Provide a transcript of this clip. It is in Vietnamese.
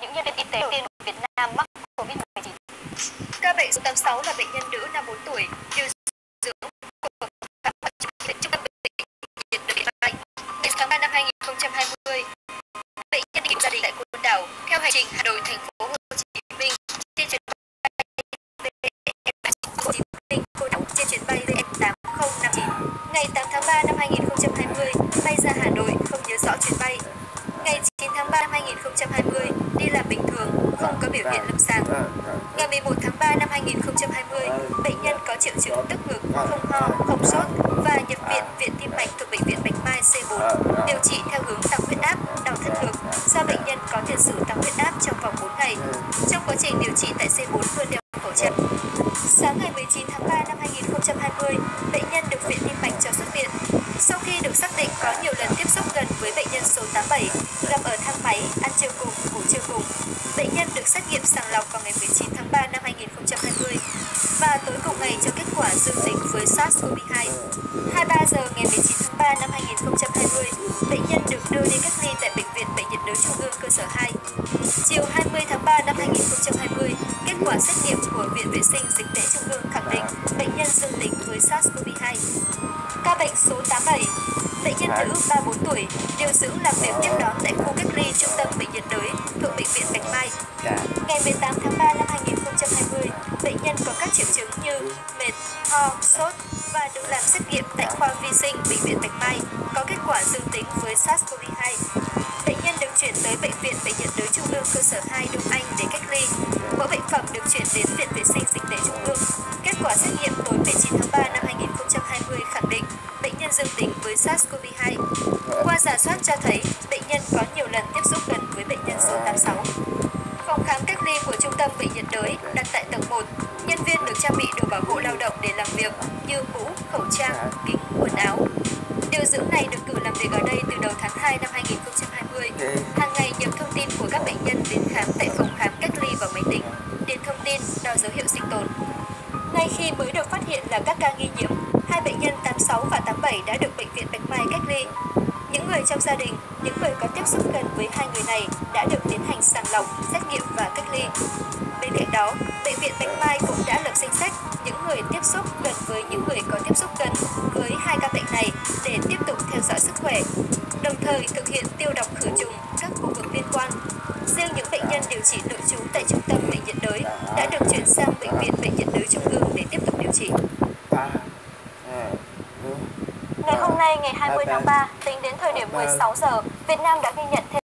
những nhân viên y tế đầu tiên của Việt Nam mắc COVID-19. Ca bệnh số 86 là bệnh nhân nữ 54 tuổi, điều dưỡng của khám bệnh trung tâm bệnh nhiệt đới Mạnh. Ngày tháng 3 năm 2020, bệnh nhân kiểm gia đình tại Côn Đảo theo hành trình Hà Nội thành phố Hồ Chí Minh trên chuyến trên chuyến bay VN8059. Ngày 8 tháng 3 năm 2020, bay ra Hà Nội, không nhớ rõ chuyến bay. Ngày 9 tháng 3 năm 2020, đi làm bình thường, không có biểu hiện lâm sàng. Ngày 11 tháng 3 năm 2020, bệnh nhân có triệu chứng tức ngực, không ho, không sốt và nhập viện Viện Tim mạch thuộc Bệnh viện Bạch Mai C4, điều trị theo hướng tăng huyết áp, đau thắt ngực do bệnh nhân có tiền sử tăng huyết áp trong vòng 4 ngày. Trong quá trình điều trị tại C4 luôn đeo khẩu trang. Sáng ngày 19 tháng 3 năm 2020, bệnh nhân được Viện Tim mạch cho xuất viện. Sau khi được xác định có nhiều lần tiếp xúc gần với bệnh nhân số 87, gặp ở thang máy, ăn trưa cùng, ngủ trưa cùng, bệnh nhân được xét nghiệm sàng lọc vào ngày 19 tháng 3 năm 2020 và tối cùng ngày cho kết quả dương tính với SARS-CoV-2. 23 giờ ngày 19 tháng 3 năm 2020, bệnh nhân được đưa đi cách ly tại Bệnh viện Bệnh nhiệt đới Trung ương cơ sở 2. Chiều 20 tháng 3 năm 2020, kết quả xét nghiệm của Viện Vệ sinh Dịch tễ Trung ương khẳng định bệnh nhân dương tính với SARS-CoV-2. Ca bệnh số 87, bệnh nhân nữ 34 tuổi, điều dưỡng làm việc tiếp đón tại khu cách ly Trung tâm Bệnh nhiệt đới thuộc Bệnh viện Bạch Mai. Ngày 18 tháng 3 năm 2020, bệnh nhân có các triệu chứng như mệt, ho, sốt và được làm xét nghiệm tại khoa vi sinh Bệnh viện Bạch Mai, có kết quả dương tính với SARS-CoV-2. Bệnh nhân được chuyển tới Bệnh viện Bệnh nhiệt đới Trung ương cơ sở 2 Đông Anh để cách ly. Mẫu bệnh phẩm được chuyển đến Viện Vệ sinh Dịch tễ Trung ương. Kết quả xét nghiệm tối 19 tháng 3 năm 2020 khẳng định bệnh nhân dương tính với SARS-CoV-2. Qua rà soát cho thấy bệnh nhân có nhiều lần tiếp xúc gần với bệnh nhân số 86. Phòng khám cách ly của Trung tâm Bệnh nhiệt đới đặt tại tầng 1. Nhân viên được trang bị đồ bảo hộ lao động để làm việc như mũ, khẩu trang, kính, quần áo. Điều dưỡng này được cử làm việc ở đây từ đầu tháng 2 năm 2020. Hàng ngày nhập thông tin của các bệnh nhân đến khám tại phòng khám cách ly vào máy tính, điền thông tin, đo dấu hiệu sinh tồn. Ngay khi mới được phát hiện là các ca nghi nhiễm, hai bệnh nhân 86 và 87 đã được Bệnh viện Bạch Mai cách ly. Những người trong gia đình, những người có tiếp xúc gần với hai người này đã được tiến hành sàng lọc, xét nghiệm và cách ly. Bên cạnh đó, Bệnh viện Bạch Mai cũng đã lập danh sách những người tiếp xúc gần với những người có tiếp xúc gần với hai ca bệnh này để tiếp tục theo dõi sức khỏe, đồng thời thực hiện tiêu độc khử trùng các khu vực liên quan. Riêng những bệnh nhân điều trị nội trú tại Trung tâm Bệnh nhiệt đới đã được chuyển sang Bệnh viện Bệnh nhiệt đới Trung ương để tiếp tục điều trị. Ngày hôm nay, ngày 20 tháng 3, tính đến thời điểm 16 giờ, Việt Nam đã ghi nhận thêm